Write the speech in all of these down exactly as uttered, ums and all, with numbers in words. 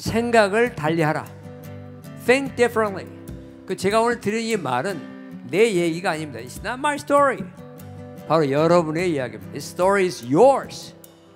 생각을 달리하라. Think differently. 그 제가 오늘 드린 이 말은 내 얘기가 아닙니다. It's not my story. 바로 여러분의 이야기입니다. This story is yours.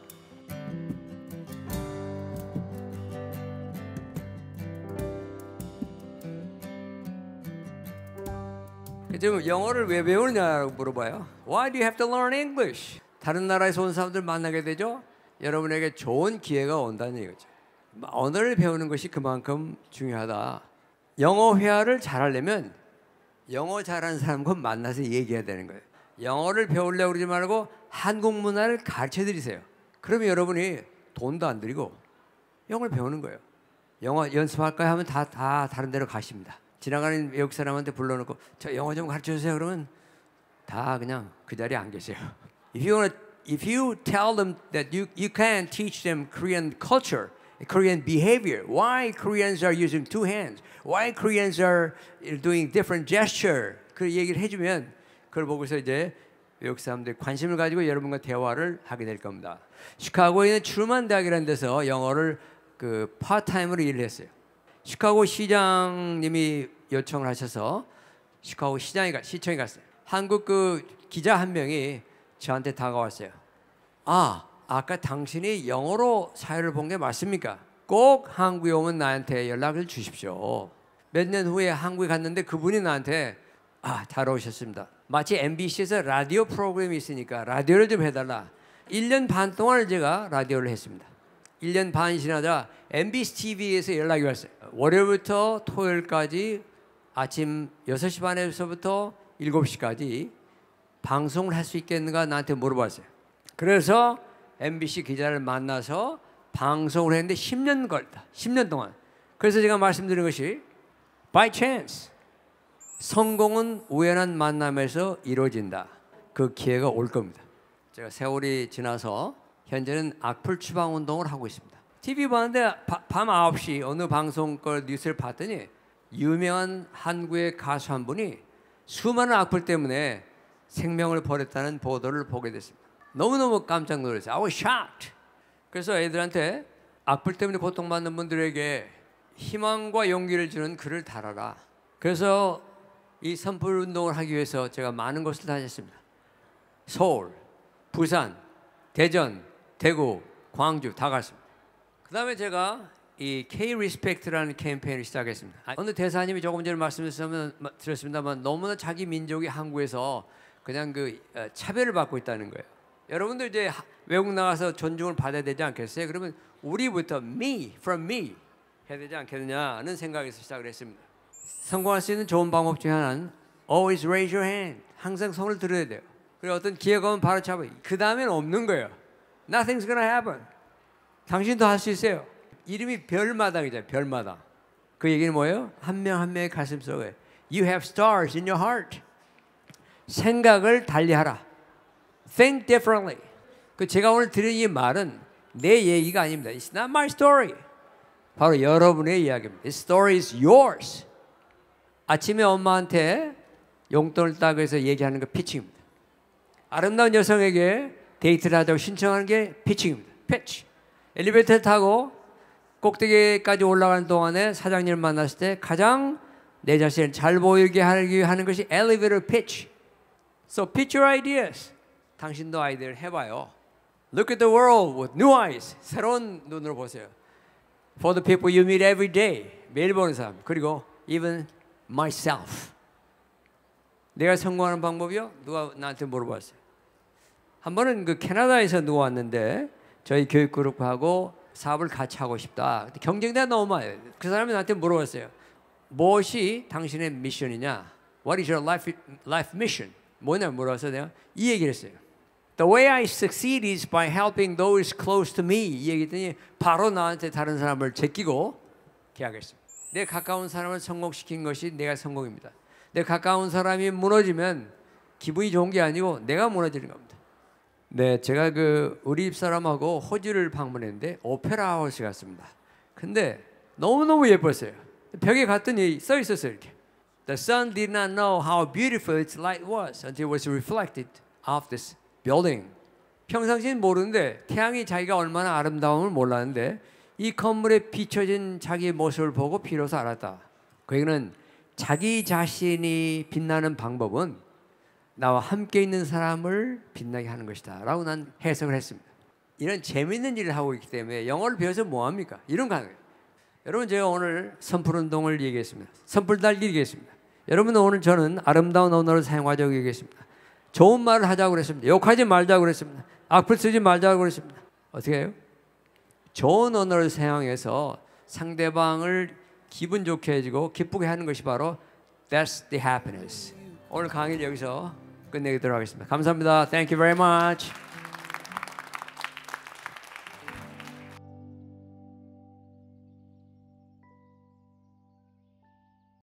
지금 영어를 왜 배우느냐고 물어봐요. Why do you have to learn English? 다른 나라에서 온 사람들 만나게 되죠. 여러분에게 좋은 기회가 온다는 얘기죠. 언어를 배우는 것이 그만큼 중요하다. 영어 회화를 잘하려면 영어 잘하는 사람과 만나서 얘기해야 되는 거예요. 영어를 배우려고 그러지 말고 한국 문화를 가르쳐드리세요. 그러면 여러분이 돈도 안 들이고 영어를 배우는 거예요. 영어 연습할까요? 하면 다, 다 다른 데로 가십니다. 지나가는 외국 사람한테 불러놓고 저 영어 좀 가르쳐주세요. 그러면 다 그냥 그 자리에 안 계세요. If you want, if you tell them that you you can teach them Korean culture, Korean behavior, why Koreans are using two hands, why Koreans are doing different gesture, 그 얘기를 해주면 그걸 보고서 이제 외국 사람들이 관심을 가지고 여러분과 대화를 하게 될 겁니다. 시카고에 있는 트루먼 대학이라는 데서 영어를 그 파트타임으로 일을 했어요. 시카고 시장님이 요청을 하셔서 시카고 시장이 가, 시청에 갔어요. 한국 그 기자 한 명이 저한테 다가왔어요. 아, 아까 당신이 영어로 사회를 본 게 맞습니까? 꼭 한국에 오면 나한테 연락을 주십시오. 몇 년 후에 한국에 갔는데 그분이 나한테 아, 잘 오셨습니다. 마치 엠비씨에서 라디오 프로그램이 있으니까 라디오를 좀 해달라. 일 년 반 동안을 제가 라디오를 했습니다. 일 년 반 지나자 엠비씨 티비에서 연락이 왔어요. 월요일부터 토요일까지 아침 여섯 시 반에서부터 일곱 시까지 방송을 할 수 있겠는가 나한테 물어봤어요. 그래서 엠비씨 기자를 만나서 방송을 했는데 십 년 걸렸다. 십 년 동안. 그래서 제가 말씀드린 것이 by chance. 성공은 우연한 만남에서 이루어진다. 그 기회가 올 겁니다. 제가 세월이 지나서 현재는 악플 추방 운동을 하고 있습니다. 티비 봤는데 바, 밤 아홉 시 어느 방송 걸 뉴스를 봤더니 유명한 한국의 가수 한 분이 수많은 악플 때문에 생명을 버렸다는 보도를 보게 됐습니다. 너무너무 깜짝 놀랐어요. I was shocked. 그래서 애들한테 악플 때문에 고통받는 분들에게 희망과 용기를 주는 글을 달아라. 그래서 이 선풀 운동을 하기 위해서 제가 많은 곳을 다녔습니다. 서울, 부산, 대전, 대구, 광주 다 갔습니다. 그 다음에 제가 이 K-Respect라는 캠페인을 시작했습니다. 어느 대사님이 조금 전에 말씀드렸습니다만 너무나 자기 민족이 한국에서 그냥 그 차별을 받고 있다는 거예요. 여러분들 이제 외국 나가서 존중을 받아야 되지 않겠어요? 그러면 우리부터 me, from me 해야 되지 않겠느냐는 생각에서 시작을 했습니다. 성공할 수 있는 좋은 방법 중에 하나는 always raise your hand. 항상 손을 들어야 돼요. 그리고 어떤 기회가 오면 바로 잡아요. 그 다음에는 없는 거예요. Nothing's gonna happen. 당신도 할 수 있어요. 이름이 별마당이잖아요. 별마당. 그 얘기는 뭐예요? 한 명 한 명의 가슴 속에 You have stars in your heart. 생각을 달리하라. Think differently. 그 제가 오늘 드린 이 말은 내 얘기가 아닙니다. It's not my story. 바로 여러분의 이야기입니다. This story is yours. 아침에 엄마한테 용돈을 따고 해서 얘기하는 거 피칭입니다. 아름다운 여성에게 데이트를 하자고 신청하는 게 피칭입니다. 피치. 엘리베이터를 타고 꼭대기까지 올라가는 동안에 사장님을 만났을 때 가장 내 자신을 잘 보이게 하기 위해 하는 것이 elevator pitch. So pitch your ideas. 당신도 아이디어를 해봐요. Look at the world with new eyes. 새로운 눈으로 보세요. For the people you meet every day. 매일 보는 사람. 그리고 even myself. 내가 성공하는 방법이요? 누가 나한테 물어봤어요. 한 번은 그 캐나다에서 누가 왔는데 저희 교육그룹하고 사업을 같이 하고 싶다. 경쟁대가 너무 많아요. 그 사람이 나한테 물어봤어요. 무엇이 당신의 미션이냐? What is your life, life mission? 뭐냐 물어봐서 내가 이 얘기를 했어요. The way I succeed is by helping those close to me. 이 얘기했더니 바로 나한테 다른 사람을 제끼고 계약했습니다. 내 가까운 사람을 성공시킨 것이 내가 성공입니다. 내 가까운 사람이 무너지면 기분이 좋은 게 아니고 내가 무너지는 겁니다. 네, 제가 그 우리 집사람하고 호주를 방문했는데 오페라 하우스 갔습니다. 근데 너무너무 예뻤어요. 벽에 갔더니 써 있었어요. 이렇게. The sun did not know how beautiful its light was until it was reflected off this building. 평상시엔 모르는데 태양이 자기가 얼마나 아름다움을 몰랐는데 이 건물에 비춰진 자기의 모습을 보고 비로소 알았다. 그 얘기는 자기 자신이 빛나는 방법은 나와 함께 있는 사람을 빛나게 하는 것이다 라고 난 해석을 했습니다. 이런 재미있는 일을 하고 있기 때문에 영어를 배워서 뭐합니까? 이런 거 하는 거예요. 여러분, 제가 오늘 선풀운동을 얘기했습니다. 선풀달기 얘기했습니다. 여러분, 오늘 저는 아름다운 언어를 사용하자고 얘기했습니다. 좋은 말을 하자고 그랬습니다. 욕하지 말자고 그랬습니다. 악플 쓰지 말자고 그랬습니다. 어떻게 해요? 좋은 언어를 사용해서 상대방을 기분 좋게 해주고 기쁘게 하는 것이 바로 That's the happiness. 오늘 강의를 여기서 끝내도록 하겠습니다. 감사합니다. Thank you very much.